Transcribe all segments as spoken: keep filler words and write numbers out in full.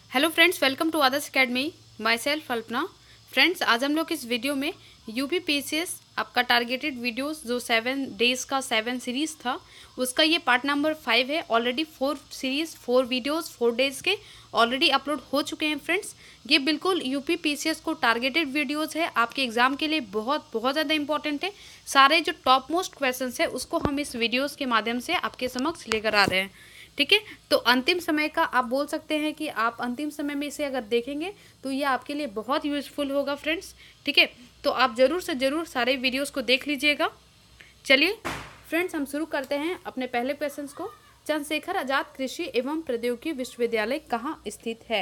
Hello friends, welcome to Adarsh academy. Myself Alpana. Friends, आज हम लोग इस वीडियो में यूपी पीसीएस आपका टारगेटेड वीडियोस जो सेवन डेज का सेवन सीरीज था उसका ये पार्ट नंबर फाइव है। Already four series four videos four days के ऑलरेडी अपलोड हो चुके हैं। फ्रेंड्स, ये बिल्कुल यूपी पीसीएस को टारगेटेड वीडियोस है, आपके एग्जाम के लिए बहुत बहुत ज़्यादा इंपॉर्टेंट है। सारे जो टॉप मोस्ट क्वेश्चन है उसको हम इस वीडियोज़ के माध्यम से आपके समक्ष लेकर आ रहे हैं। ठीक है, तो अंतिम समय का आप बोल सकते हैं कि आप अंतिम समय में इसे अगर देखेंगे तो ये आपके लिए बहुत यूजफुल होगा फ्रेंड्स। ठीक है, तो आप ज़रूर से ज़रूर सारे वीडियोस को देख लीजिएगा। चलिए फ्रेंड्स, हम शुरू करते हैं अपने पहले क्वेश्चन को। चंद्रशेखर आजाद कृषि एवं प्रौद्योगिकी विश्वविद्यालय कहाँ स्थित है?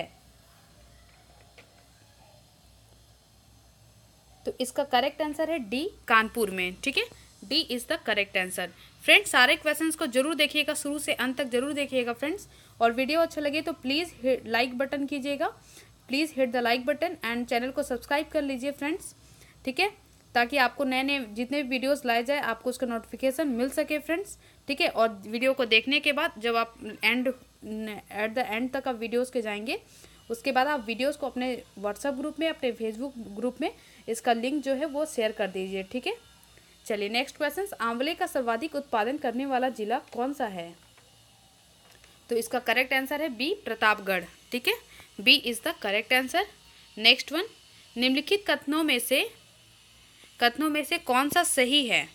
तो इसका करेक्ट आंसर है डी, कानपुर में। ठीक है, D is the correct answer. Friends, सारे क्वेश्चंस को जरूर देखिएगा, शुरू से अंत तक जरूर देखिएगा फ्रेंड्स। और वीडियो अच्छा लगे तो प्लीज़ लाइक बटन कीजिएगा, please hit the like button and channel को सब्सक्राइब कर लीजिए फ्रेंड्स। ठीक है, ताकि आपको नए नए जितने भी वीडियोस लाए जाए आपको उसका नोटिफिकेशन मिल सके फ्रेंड्स। ठीक है, और वीडियो को देखने के बाद जब आप एंड एट द एंड तक आप वीडियोज़ के जाएंगे उसके बाद आप वीडियोज़ को अपने व्हाट्सएप ग्रुप में, अपने फेसबुक ग्रुप में इसका लिंक जो है वो शेयर कर दीजिए। ठीक है, चलिए नेक्स्ट क्वेश्चन। आंवले का सर्वाधिक उत्पादन करने वाला जिला कौन सा है? तो इसका करेक्ट आंसर है बी, प्रतापगढ़। ठीक है, B is the correct answer. Next one, निम्नलिखित कथनों में से कथनों में से कौन सा सही है?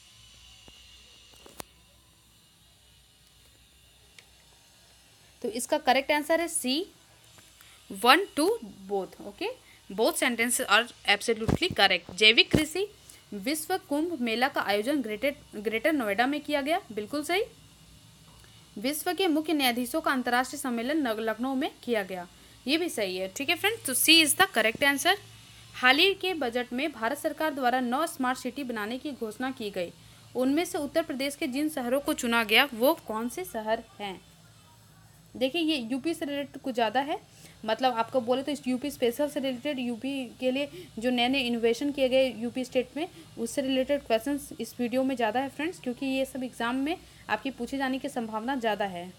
तो इसका करेक्ट आंसर है C, one two both. Okay, both sentences are absolutely correct. जैविक कृषि विश्व कुंभ मेला का आयोजन ग्रेटर ग्रेटर नोएडा में किया गया, बिल्कुल सही। विश्व के मुख्य न्यायाधीशों का अंतर्राष्ट्रीय सम्मेलन लखनऊ में किया गया, ये भी सही है। ठीक है फ्रेंड्स, तो C is the correct answer. हाल ही के बजट में भारत सरकार द्वारा नौ स्मार्ट सिटी बनाने की घोषणा की गई, उनमें से उत्तर प्रदेश के जिन शहरों को चुना गया वो कौन से शहर हैं? देखिए, ये यूपी से रिलेटेड कुछ ज़्यादा है, मतलब आपको बोले तो इस यूपी स्पेशल से रिलेटेड, यूपी के लिए जो नए नए इनोवेशन किए गए यूपी स्टेट में उससे रिलेटेड क्वेश्चंस इस वीडियो में ज़्यादा है फ्रेंड्स, क्योंकि ये सब एग्जाम में आपकी पूछे जाने की संभावना ज़्यादा है।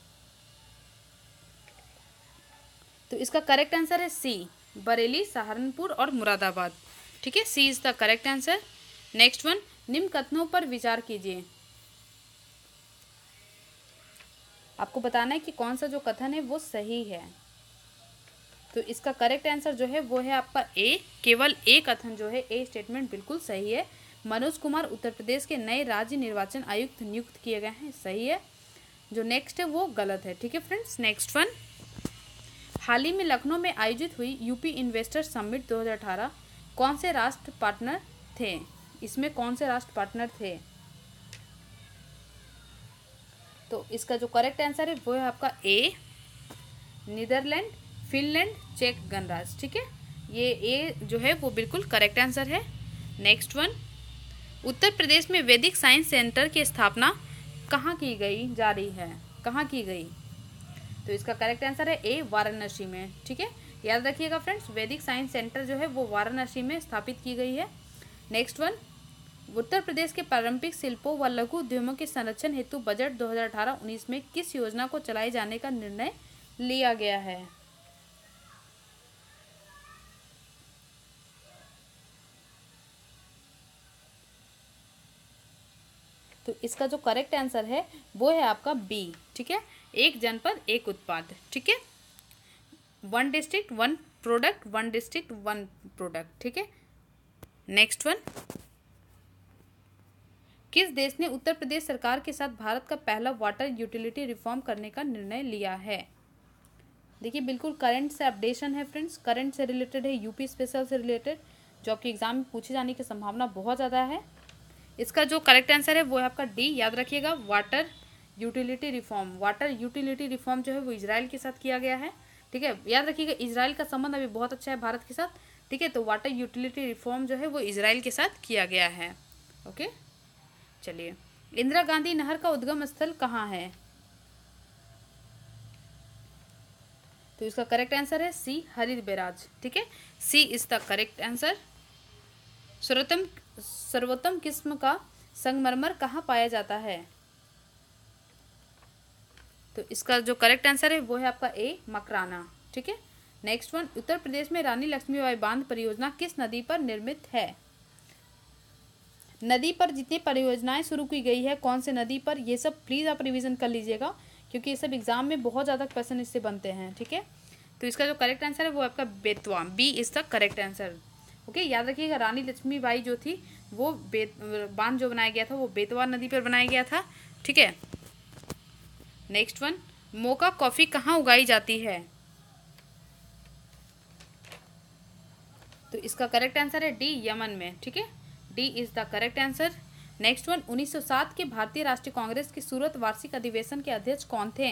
तो इसका करेक्ट आंसर है सी, बरेली, सहारनपुर और मुरादाबाद। ठीक है, C is the correct answer. Next one, निम्न कथनों पर विचार कीजिए। आपको बताना है कि कौन सा जो कथन है वो सही है। तो इसका करेक्ट आंसर जो है वो है आपका ए, केवल ए कथन जो है, ए स्टेटमेंट बिल्कुल सही है। मनोज कुमार उत्तर प्रदेश के नए राज्य निर्वाचन आयुक्त नियुक्त किए गए हैं, सही है। जो नेक्स्ट है वो गलत है। ठीक है फ्रेंड्स, नेक्स्ट वन, हाल ही में लखनऊ में आयोजित हुई यूपी इन्वेस्टर समिट दो हज़ार अठारह कौन से राष्ट्र पार्टनर थे? इसमें कौन से राष्ट्र पार्टनर थे? तो इसका जो करेक्ट आंसर है वो है आपका ए, नीदरलैंड, फिनलैंड, चेक गणराज्य। ठीक है, ये ए जो है वो बिल्कुल करेक्ट आंसर है। नेक्स्ट वन, उत्तर प्रदेश में वैदिक साइंस सेंटर की स्थापना कहाँ की गई जा रही है? कहाँ की गई? तो इसका करेक्ट आंसर है ए, वाराणसी में। ठीक है, याद रखिएगा फ्रेंड्स, वैदिक साइंस सेंटर जो है वो वाराणसी में स्थापित की गई है। नेक्स्ट वन, उत्तर प्रदेश के पारंपरिक शिल्पों व लघु उद्यमों के संरक्षण हेतु बजट दो हज़ार अठारह उन्नीस में किस योजना को चलाए जाने का निर्णय लिया गया है? तो इसका जो करेक्ट आंसर है वो है आपका बी। ठीक है, एक जनपद एक उत्पाद। ठीक है, one district one product, one district one product. ठीक है, नेक्स्ट वन, किस देश ने उत्तर प्रदेश सरकार के साथ भारत का पहला वाटर यूटिलिटी रिफॉर्म करने का निर्णय लिया है? देखिए, बिल्कुल करंट से अपडेशन है फ्रेंड्स, करंट से रिलेटेड है, यूपी स्पेशल से रिलेटेड, जो आपके एग्जाम में पूछे जाने की संभावना बहुत ज़्यादा है। इसका जो करेक्ट आंसर है वो है आपका डी, याद रखिएगा, water utility reform. Water utility reform जो है वो इजराइल के साथ किया गया है। ठीक है, याद रखिएगा, इजराइल का संबंध अभी बहुत अच्छा है भारत के साथ। ठीक है, तो वाटर यूटिलिटी रिफॉर्म जो है वो इजराइल के साथ किया गया है। ओके, चलिए, इंदिरा गांधी नहर का उद्गम स्थल कहाँ है? तो इसका करेक्ट आंसर है सी, हरित बैराज। ठीक है, C is the correct answer. सर्वोत्तम सर्वोत्तम किस्म का संगमरमर कहाँ पाया जाता है? तो इसका जो करेक्ट आंसर है वो है आपका ए, मकराना। ठीक है, नेक्स्ट वन, उत्तर प्रदेश में रानी लक्ष्मीबाई बांध परियोजना किस नदी पर निर्मित है? नदी पर जितनी परियोजनाएं शुरू की गई है, कौन से नदी पर, ये सब प्लीज़ आप रिवीजन कर लीजिएगा, क्योंकि ये सब एग्जाम में बहुत ज़्यादा क्वेश्चन इससे बनते हैं। ठीक है, तो इसका जो करेक्ट आंसर है वो आपका Betwa, B is the correct answer. Okay, याद रखिएगा रानी लक्ष्मीबाई जो थी वो बेत बांध जो बनाया गया था वो बेतवा नदी पर बनाया गया था। ठीक है, नेक्स्ट वन, मोका कॉफ़ी कहाँ उगाई जाती है? तो इसका करेक्ट आंसर है डी, यमन में। ठीक है, D is the correct answer. Next one, उन्नीस सौ सात के भारतीय राष्ट्रीय कांग्रेस के सूरत वार्षिक अधिवेशन के अध्यक्ष कौन थे?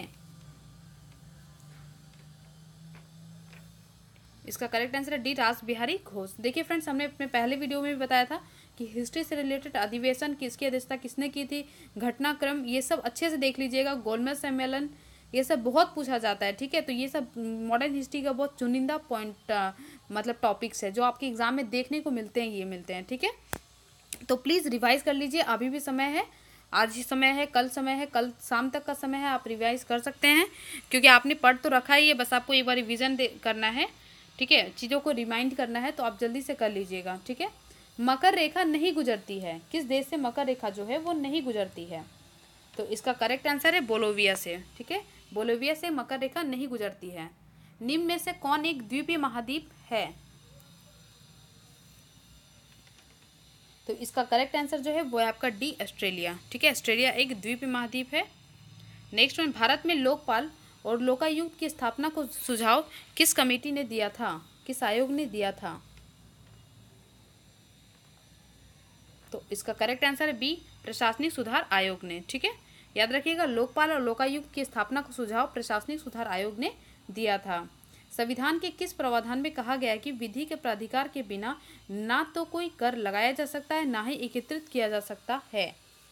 इसका करेक्ट आंसर है डी, रास बिहारी घोष। देखिए फ्रेंड्स, हमने अपने पहले वीडियो में भी बताया था कि हिस्ट्री से रिलेटेड अधिवेशन किसकी अध्यक्षता किसने की थी, घटनाक्रम, ये सब अच्छे से देख लीजिएगा। गोलमेज सम्मेलन, ये सब बहुत पूछा जाता है। ठीक है, तो ये सब मॉडर्न हिस्ट्री का बहुत चुनिंदा पॉइंट मतलब टॉपिक्स है जो आपके एग्जाम में देखने को मिलते हैं, ये मिलते हैं। ठीक है, तो प्लीज़ रिवाइज कर लीजिए, अभी भी समय है, आज ही समय है, कल समय है, कल शाम तक का समय है, आप रिवाइज कर सकते हैं, क्योंकि आपने पढ़ तो रखा ही है, बस आपको एक बार रिविजन करना है। ठीक है, चीज़ों को रिमाइंड करना है, तो आप जल्दी से कर लीजिएगा। ठीक है, मकर रेखा नहीं गुजरती है, किस देश से मकर रेखा जो है वो नहीं गुजरती है? तो इसका करेक्ट आंसर है बोलोविया से। ठीक है, बोलोविया से मकर रेखा नहीं गुजरती है। निम्न में से कौन एक द्वीपीय महाद्वीप है? तो इसका करेक्ट आंसर जो है वो है आपका डी, ऑस्ट्रेलिया। ठीक है, ऑस्ट्रेलिया एक द्वीपीय महाद्वीप है। नेक्स्ट वन, भारत में लोकपाल और लोकायुक्त की स्थापना को सुझाव किस कमेटी ने दिया था, किस आयोग ने दिया था? तो इसका करेक्ट आंसर है बी, प्रशासनिक सुधार आयोग ने। ठीक है, याद रखिएगा, लोकपाल और लोकायुक्त की स्थापना को सुझाव प्रशासनिक सुधार आयोग ने दिया था। संविधान के किस प्रावधान में कहा गया है कि विधि के प्राधिकार के बिना ना तो कोई कर लगाया जा सकता है, ना ही एकत्रित किया जा सकता है?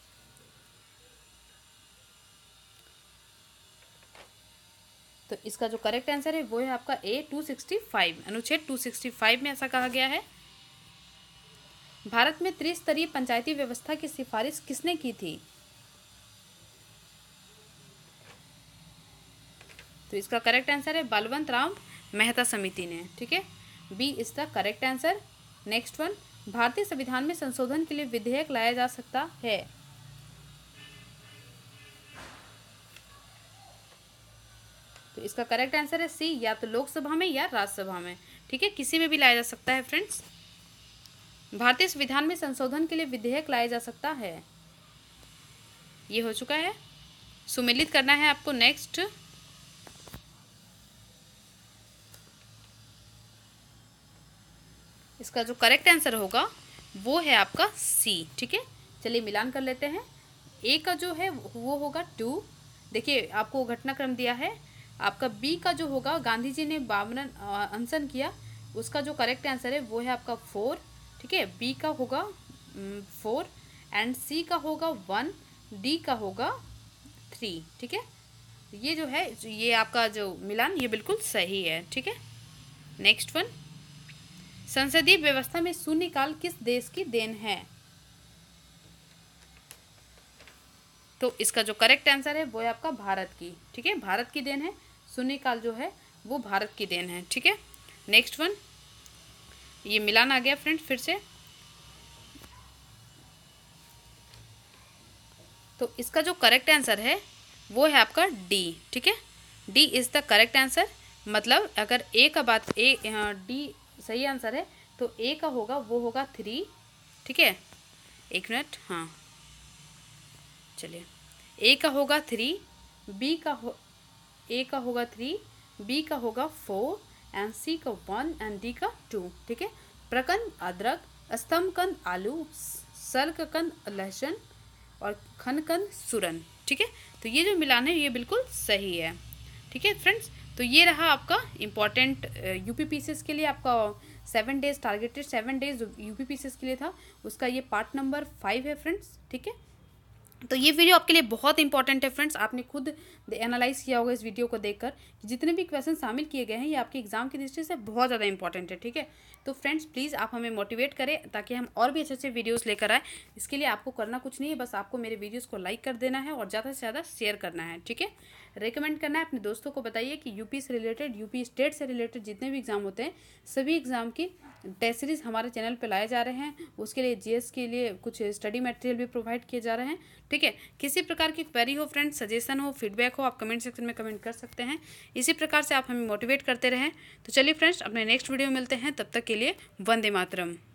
तो इसका जो करेक्ट आंसर है वो है आपका ए, टू सिक्सटी फाइव, अनुच्छेद टू सिक्सटी फाइव में ऐसा कहा गया है। भारत में त्रिस्तरीय पंचायती व्यवस्था की सिफारिश किसने की थी? तो इसका करेक्ट आंसर है बलवंत राम मेहता समिति ने। ठीक है, B is the correct answer. Next one, भारतीय संविधान में संशोधन के लिए विधेयक लाया जा सकता है? तो इसका करेक्ट आंसर है सी, या तो लोकसभा में या राज्यसभा में। ठीक है, किसी में भी लाया जा सकता है फ्रेंड्स। भारतीय संविधान में संशोधन के लिए विधेयक लाया जा सकता है, ये हो चुका है। सुमेलित करना है आपको। नेक्स्ट, इसका जो करेक्ट आंसर होगा वो है आपका सी। ठीक है, चलिए मिलान कर लेते हैं। ए का जो है वो होगा टू, देखिए आपको घटनाक्रम दिया है। आपका बी का जो होगा, गांधी जी ने बावन अनशन किया, उसका जो करेक्ट आंसर है वो है आपका फोर। ठीक है, बी का होगा फोर एंड सी का होगा वन, डी का होगा थ्री। ठीक है, ये जो है ये आपका जो मिलान ये बिल्कुल सही है। ठीक है, नेक्स्ट वन, संसदीय व्यवस्था में शून्यकाल किस देश की देन है? तो इसका जो करेक्ट आंसर है वो है आपका भारत की। ठीक है, भारत की देन है, शून्यकाल जो है वो भारत की देन है। ठीक है, नेक्स्ट वन, ये मिलान आ गया फ्रेंड्स फिर से। तो इसका जो करेक्ट आंसर है वो है आपका डी। ठीक है, D is the correct answer. मतलब अगर ए का बात ए डी सही आंसर है तो ए का होगा वो होगा थ्री। ठीक है, एक मिनट, हाँ चलिए, ए का होगा थ्री, बी का हो ए का होगा थ्री, बी का होगा फोर एंड सी का वन एंड डी का टू। ठीक है, प्रकंद अदरक, स्तंभकंद आलू, सर्ककंद लहसुन और खनकंद सुरन। ठीक है, तो ये जो मिलान है ये बिल्कुल सही है। ठीक है फ्रेंड्स, तो ये रहा आपका इम्पॉर्टेंट यूपी पीसीएस के लिए आपका seven days targeted seven days UP PCS के लिए था, उसका ये पार्ट नंबर फाइव है फ्रेंड्स। ठीक है, तो ये वीडियो आपके लिए बहुत इंपॉर्टेंट है फ्रेंड्स। आपने खुद एनालाइज किया होगा इस वीडियो को देखकर कि जितने भी क्वेश्चन शामिल किए गए हैं ये आपके एग्जाम की दृष्टि से बहुत ज़्यादा इंपॉर्टेंट है। ठीक है, तो फ्रेंड्स प्लीज़ आप हमें मोटिवेट करें ताकि हम और भी अच्छे अच्छे वीडियोस लेकर आए। इसके लिए आपको करना कुछ नहीं है, बस आपको मेरे वीडियोस को लाइक कर देना है और ज़्यादा से ज़्यादा शेयर करना है। ठीक है, रेकमेंड करना है, अपने दोस्तों को बताइए कि यूपी से रिलेटेड, यूपी स्टेट से रिलेटेड जितने भी एग्ज़ाम होते हैं सभी एग्ज़ाम की टेस्ट सीरीज़ हमारे चैनल पर लाए जा रहे हैं। उसके लिए जीएस के लिए कुछ स्टडी मटेरियल भी प्रोवाइड किए जा रहे हैं, ठीक है। किसी प्रकार की क्वेरी हो फ्रेंड्स, सजेशन हो, फीडबैक हो, आप कमेंट सेक्शन में कमेंट कर सकते हैं। इसी प्रकार से आप हमें मोटिवेट करते रहें। तो चलिए फ्रेंड्स, अपने नेक्स्ट वीडियो में मिलते हैं, तब तक के लिए वंदे मातरम।